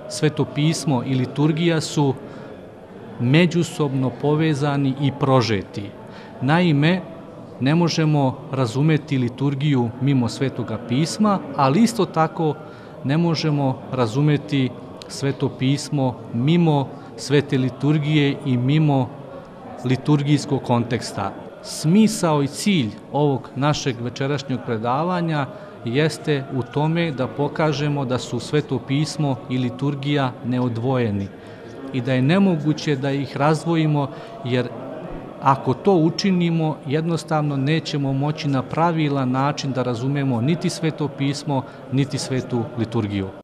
Sveto pismo i liturgija su međusobno povezani i prožeti. Naime, ne možemo razumeti liturgiju mimo Svetoga pisma, ali isto tako ne možemo razumeti Sveto pismo mimo svete liturgije i mimo liturgijskog konteksta. Smisao i cilj ovog našeg večerašnjeg predavanja jeste u tome da pokažemo da su Sveto pismo i liturgija neodvojeni i da je nemoguće da ih razdvojimo, jer ako to učinimo, jednostavno nećemo moći na pravilan način da razumemo niti Sveto pismo, niti svetu liturgiju.